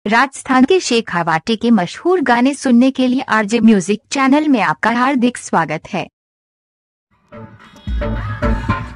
राजस्थान के शेखावाटी के मशहूर गाने सुनने के लिए आरजे म्यूजिक चैनल में आपका हार्दिक स्वागत है।